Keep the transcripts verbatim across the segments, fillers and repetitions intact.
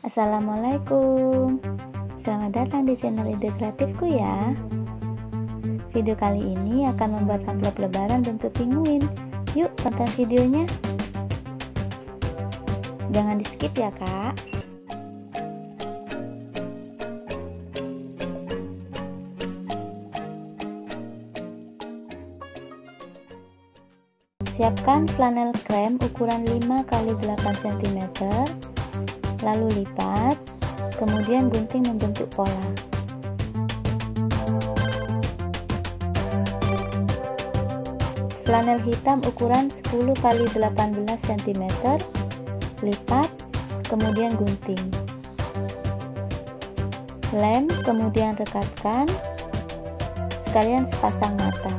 Assalamualaikum. Selamat datang di channel Ide Kreatifku ya. Video kali ini akan membuat amplop lebaran bentuk penguin. Yuk tonton videonya. Jangan di skip ya kak. Siapkan flanel krem ukuran lima kali delapan sentimeter. Lalu lipat, kemudian gunting membentuk pola. Flanel hitam ukuran sepuluh kali delapan belas sentimeter, lipat, kemudian gunting. Lem, kemudian rekatkan, sekalian sepasang mata.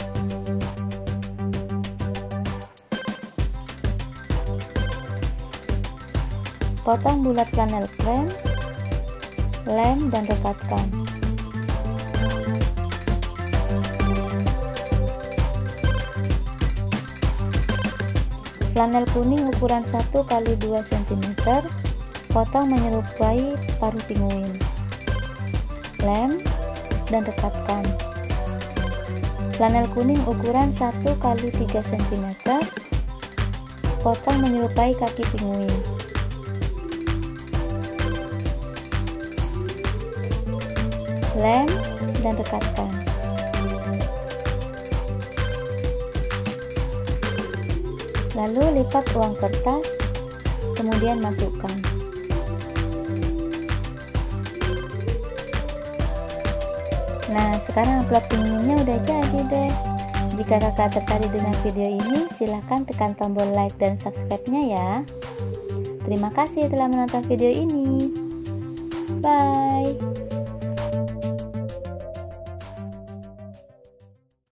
Potong bulat flanel krem, lem dan rekatkan. Flanel kuning ukuran satu kali dua sentimeter, potong menyerupai paruh penguin. Lem dan rekatkan. Flanel kuning ukuran satu kali tiga sentimeter, potong menyerupai kaki penguin. Lem dan rekatkan. Lalu lipat uang kertas, kemudian masukkan. Nah, sekarang amplop penguinnya udah jadi deh. Jika kakak tertarik dengan video ini, silahkan tekan tombol like dan subscribe-nya ya. Terima kasih telah menonton video ini. Bye.